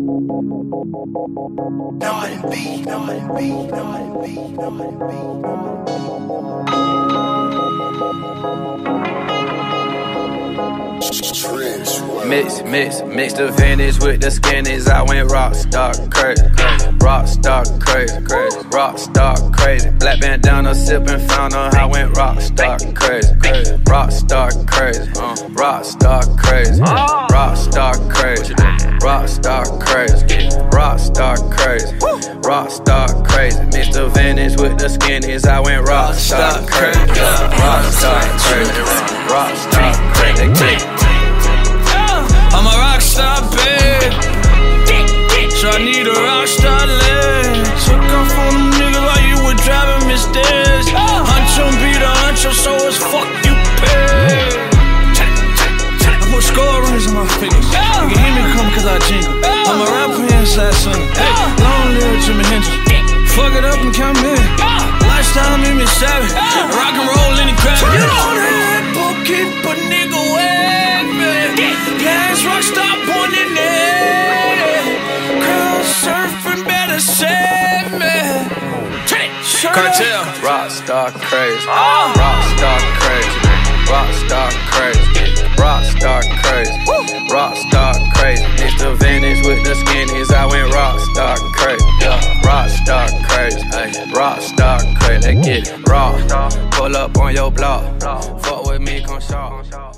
Mix the vintage with the skinnies. I went rockstar crazy, rockstar crazy, rockstar crazy. Black bandana sipping fountain. I went rockstar crazy, rockstar crazy, rockstar crazy, rockstar crazy, rockstar crazy, rockstar crazy, rockstar crazy. Mix the vintage with the skinnies. I went rockstar crazy, rockstar crazy, rockstar crazy. I'm a rockstar, babe, so I need a rockstar leg. Took off on them niggas while you were driving me stairs. Huncho be the huncho, so it's fuck you pay. I put score rings on my fingers. You can hear me come cause I jingle. I'm a rapper inside singer. Long live Jimi Hendrix. Fuck it up and count me in. Lifestyle made me savage. Rock and roll in the crowd. You don't have to keep a nigga away, man. Last rockstar born in there. Crowd surfing better save me. Cartel. Rockstar crazy, rockstar crazy, rockstar crazy, rockstar crazy, rockstar crazy. Mix the vintage with the skinnies. I went rockstar crazy, rockstar crazy, rockstar crazy. Let's get it raw. Pull up on your block. Fuck with me, come short.